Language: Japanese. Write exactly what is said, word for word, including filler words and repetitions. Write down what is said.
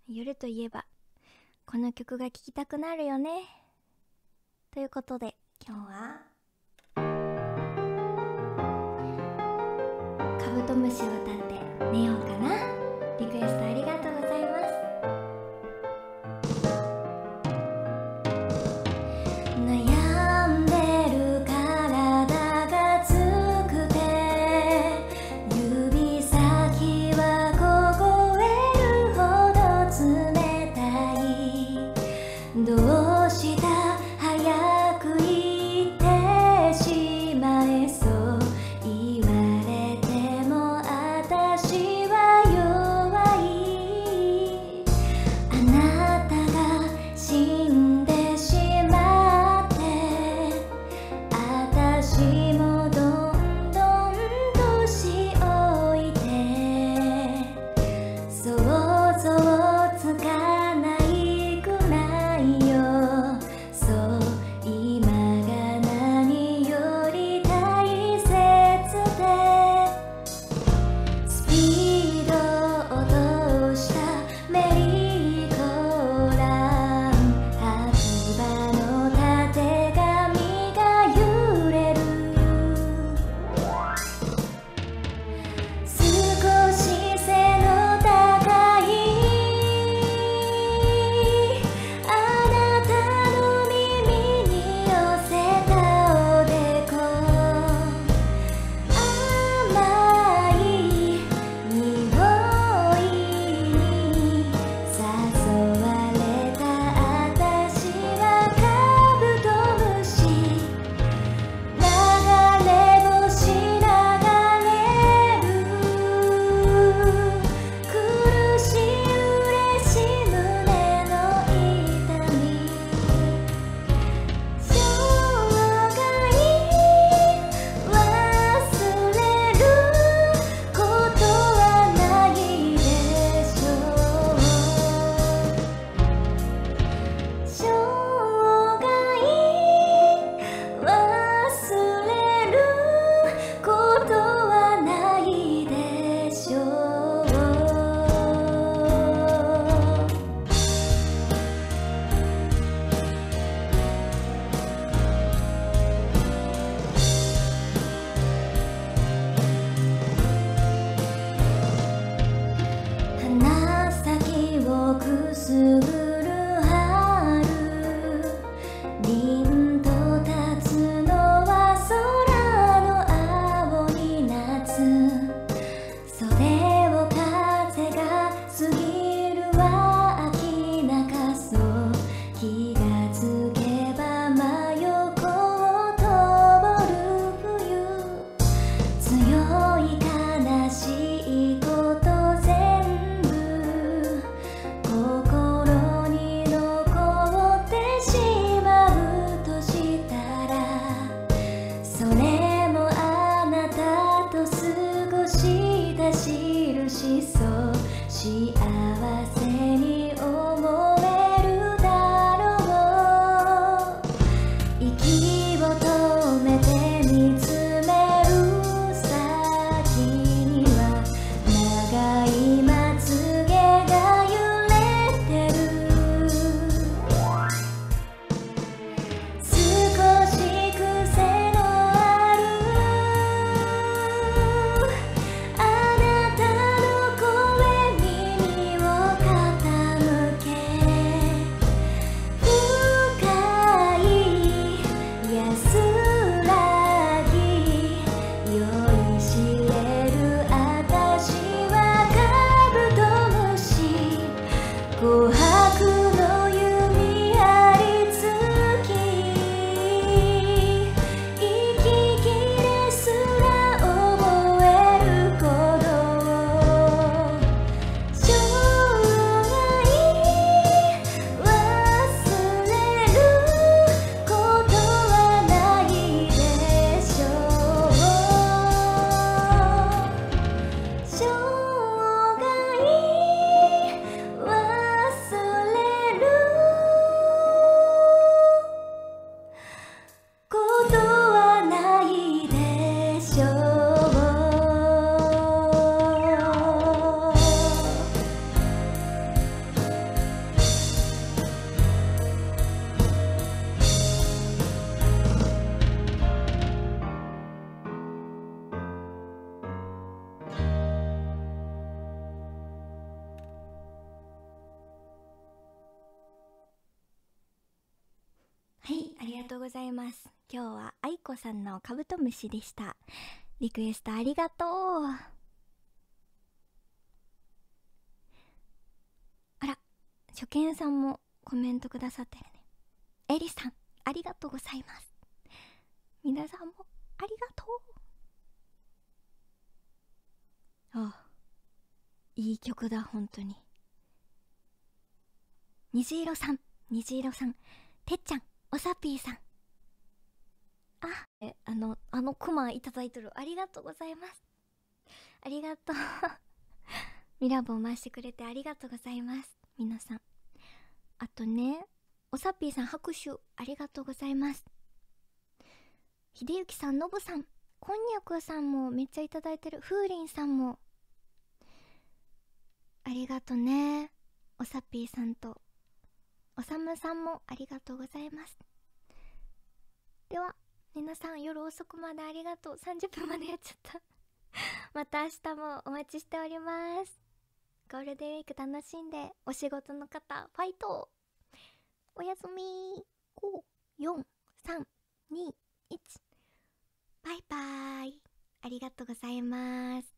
夜といえばこの曲が聴きたくなるよね。ということで今日はカブトムシを歌って寝ようかな。リクエストありがとうございます。悩んでる体が熱くて指先は凍えるほど冷たい。どうした早く言ってしまえそう言われても私は弱い。あなたが死んでしまって私もどんどん年老いて想像つかないくらいよ。そう今が何より大切でスピードを落としたメリーゴーラン白馬のたてがみが揺れる。少し背の高いあなたの耳に寄せたおでこ甘い匂いに誘われた私はカブトムシ流れ星流れる苦しい嬉しい胸の痛み生涯忘れることはないでしょう。生涯忘れることはないでしょう。鼻先をくすぐる春凛と立つのは空の青い夏。袖を風が過ぎるは秋中そう気がつけば真横を通る冬。強い悲しいこと全部心に残ってしまうとしたらそれもあなたと過ごした印そう幸せに思えるだろう。息を止めて見つめる先には長いまつげが揺れてる。少し癖のあるあなたの声耳を傾ございます。今日は愛子さんのカブトムシでした。リクエストありがとう。あら、初見さんもコメントくださってるね。エリさん、ありがとうございます。皆さんもありがとう。ああ、いい曲だ、本当に。虹色さん、虹色さん、てっちゃん、おさぴーさん。あ、え、あの、あのクマいただいてる。ありがとうございます。ありがとう。ミラボン回してくれてありがとうございます。皆さん。あとね、おさぴーさん拍手ありがとうございます。ひでゆきさん、のぶさん、こんにゃくさんもめっちゃいただいてる。ふうりんさんも。ありがとね。おさぴーさんと、おさむさんもありがとうございます。では、皆さん夜遅くまでありがとう。さんじゅっぷんまでやっちゃった。また明日もお待ちしております。ゴールデンウィーク楽しんで、お仕事の方、ファイト。おやすみ。ご、よん、さん、に、いち。バイバーイ。ありがとうございます。